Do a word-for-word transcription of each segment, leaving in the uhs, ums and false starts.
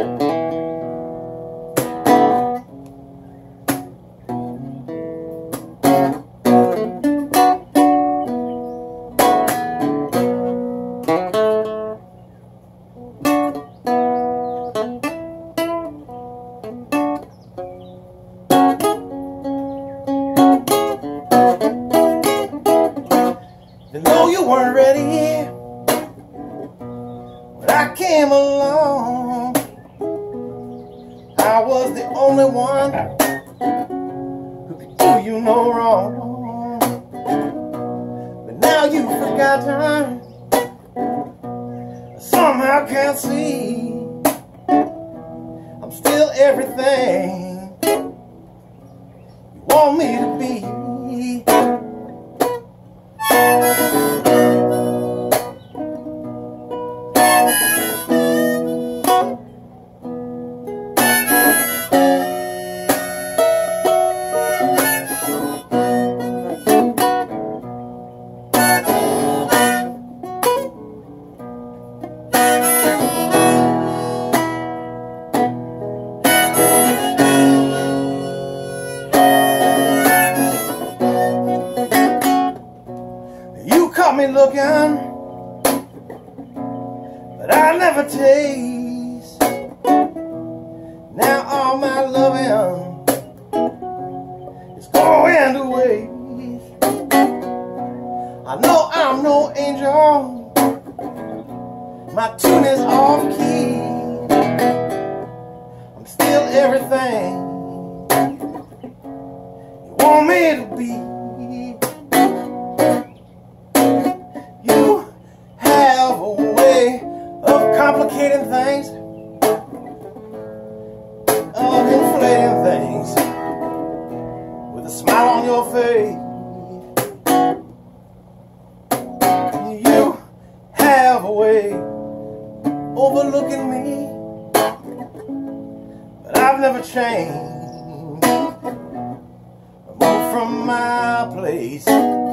You know you weren't ready when I came along. I was the only one who could do you no wrong. But now you've forgotten, somehow can't see I'm still everything you want me to be. Caught me looking, but I never taste. Now all my loving is going to waste. I know I'm no angel, my tune is off key. I'm still everything you want me to be. Complicating things, of inflating things, with a smile on your face. You have a way overlooking me, but I've never changed. I moved from my place.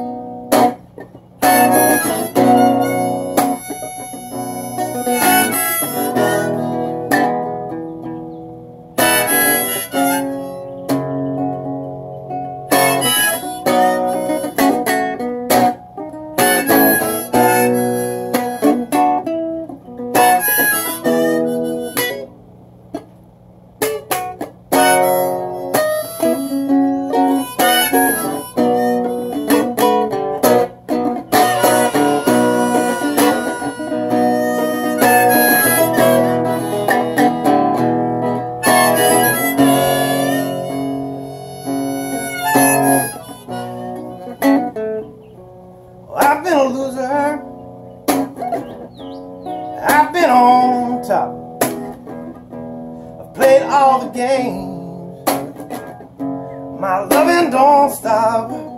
I've been a loser, I've been on top, I've played all the games, my loving don't stop.